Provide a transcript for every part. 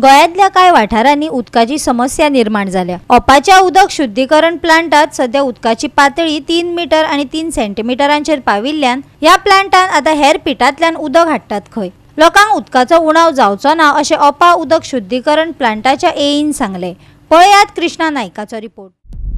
गोयातल्या कांय वाठारांनी उदकाची समस्या निर्माण जाल्या। ओपाच्या उदक शुद्धीकरण प्लांटात सध्या उदकाची पातळी 3 मीटर आणि 3 सेंटीमीटरांचेर पाविल्ल्यान ह्या प्लांटान आता हेर पिठांतल्यान उदक हाडटात खंय। लोकांक उदकाचो उणाव जावचो ना अशें ओपा उदक शुद्धीकरण प्लांटाच्या एईन सांगले। पळयात कृष्णा नायकाचो रिपोर्ट।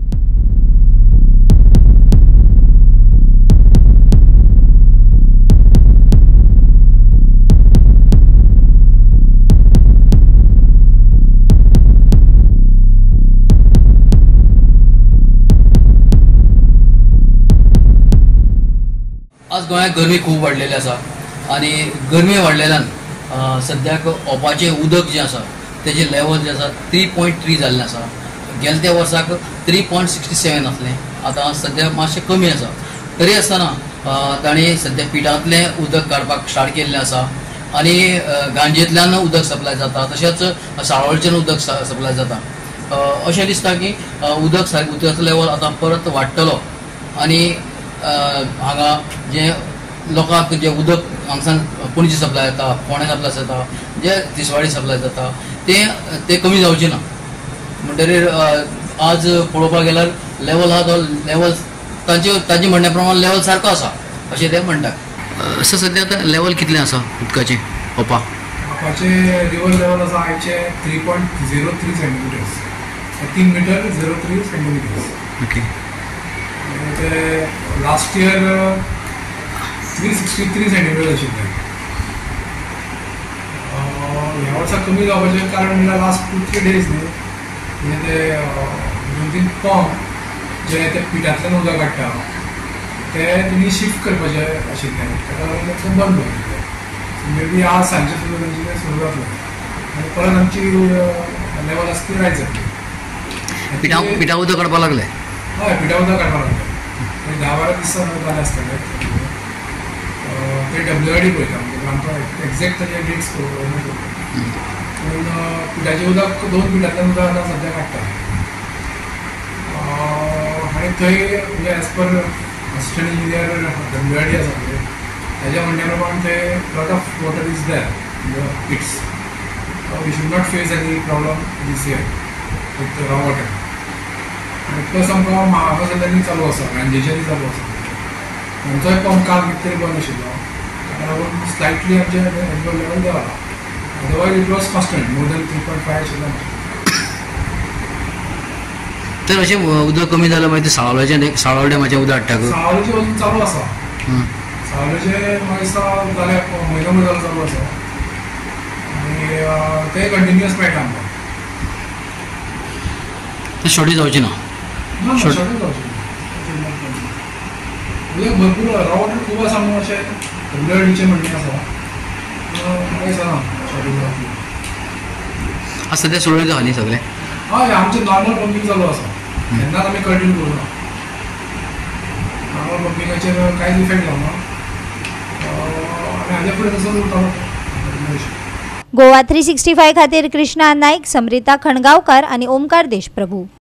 आज गोंयांत गरमी खूब वाडलेली आसा आनी गरमी वाडलेल्यान सद्याक ओपाचें उदक जें आसा तेजें लेवल जें आसा 3.3 जाल्लें आसा। गेल्या त्या वर्साक 3.67 आसलें, आतां सद्या मातशें कमी आसा। तरी आसतना तांणी सद्या पिठांतलें उदक काडपाक स्टार्ट केल्लें आसा आनी गांजेंतल्यान उदक सप्लाय जाता, तशेंच साळोळच्यान उदक सप्लाय जाता। अशें दिसता की उदकाचो लेवल आतां परत वाडटलो आनी हांगा जे लोकांक जे उदक हांगसान पणजी सप्लाय जाता, फोंड्या सप्लाय जाता, जे तिसवाडी सप्लाय जाता ते कमी जावचें ना। म्हणटकीर आज पळोवपाक गेल्यार लेवल आहा तो लेवल तांचे म्हणण्या प्रमाण लेवल सारको आसा अशें ते म्हणटात। असो सद्या आतां लेवल कितलें आसा उदकाचें ओपाचें लेवल आसा आयचे 3.03 centimetres, 3 metre 03 centimetres. Okay. Last year 363 centimetre आशिल्लें। ह्या वर्सा कमी जावपाचें कारण म्हणल्यार लास्ट 2-3 डेज न्ही, म्हणजे ते 2-3 पंप जे ते पिठांतल्यान उदक काडटा ते तुमी शिफ्ट करपाचे आशिल्ले, ताका लागून ते बंद दवरलें। मे बी आज सांजचे सुद्दां तांचे सुरू जातलें आनी परत आमची लेवल आसा ती रायज जातली। पिठा उदक काडपाक लागले? हय, पिठा उदक काडपाक लागले। 10-12 दीस जाले आसतले ते WID पळयता, म्हणजे आमकां एक्झॅक्ट ताजे डेट्स पूण पिठाचें उदक 2 पिठांतल्यान उदक आतां सद्या काडटा आनी थंय म्हणजे as per assistant engineer WID आसा पळय ताच्या म्हणण्या प्रमाण थंय lot of water is there in the pits. We should not face any problem this year with raw water. Plus आमकां महाप्रसादांनी चालू आसा, गांजेच्यानी चालू आसा। आमचोय पंप काल कितें तरी बंद आशिल्लो, ताका लागून स्लायटली आमचे लेवल देंवला। Otherwise it was constant, more than 3.5 आशिल्लो। तर अशें उदक कमी जालें मागीर साळोळे डॅमाचें उदक हाडटा? साळोळेचें अजून चालू आसा। साळोळेचें म्हाका दिसता जाल्या म्हयनो जालो चालू आसा आनी ते कंटिन्युअस मेळटा आमकां। शॉर्टेज जावचें ना? शॉर्टेज जावचें ना, भरपूर रॉ वॉटर खूब आसा न्हू, अशें WIDचें म्हणणें आसा, म्हाका दिसना शॉर्टेज जावची। आज सद्या सुरळीत आहा न्ही सगळें? हय, आमचें नॉर्मल पंपींग चालू आसा, केन्नाच आमी कंटिन्यू करूना। नॉर्मल पंपींगाचेर कांयच इफेक्ट जावना आनी हाजे फुडें तसोच उरतलो। गोवा 365 खातीर कृष्णा नायक, समरिता खणगांवकार आनी ओमकार देशप्रभू।